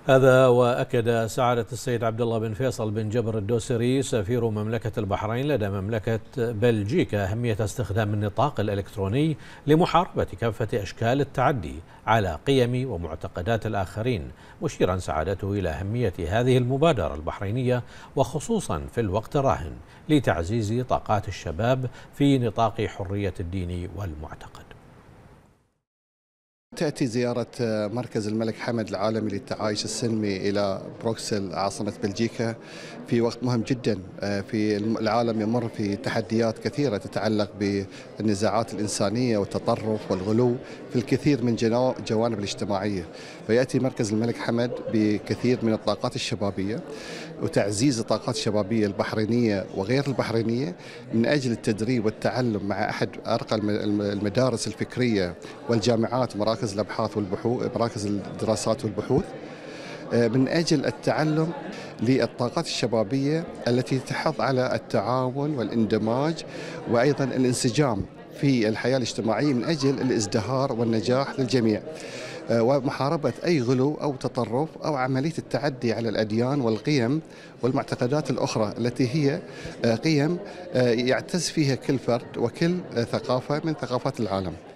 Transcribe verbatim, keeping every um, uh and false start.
هذا وأكد سعادة السيد عبد الله بن فيصل بن جبر الدوسري سفير مملكة البحرين لدى مملكة بلجيكا أهمية استخدام النطاق الإلكتروني لمحاربة كافة أشكال التعدي على قيم ومعتقدات الآخرين، مشيرا سعادته إلى أهمية هذه المبادرة البحرينية وخصوصا في الوقت الراهن لتعزيز طاقات الشباب في نطاق حرية الدين والمعتقد. تأتي زيارة مركز الملك حمد العالمي للتعايش السلمي إلى بروكسل عاصمة بلجيكا في وقت مهم جدا. في العالم يمر في تحديات كثيرة تتعلق بالنزاعات الإنسانية والتطرف والغلو في الكثير من جوانب الاجتماعية، فيأتي مركز الملك حمد بكثير من الطاقات الشبابية وتعزيز الطاقات الشبابية البحرينية وغير البحرينية من أجل التدريب والتعلم مع أحد أرقى المدارس الفكرية والجامعات ومراكز الأبحاث والبحوث مراكز الدراسات والبحوث من أجل التعلم للطاقات الشبابية التي تحض على التعاون والاندماج وأيضا الانسجام في الحياة الاجتماعية من أجل الازدهار والنجاح للجميع، ومحاربة أي غلو أو تطرف أو عملية التعدي على الأديان والقيم والمعتقدات الأخرى التي هي قيم يعتز فيها كل فرد وكل ثقافة من ثقافات العالم.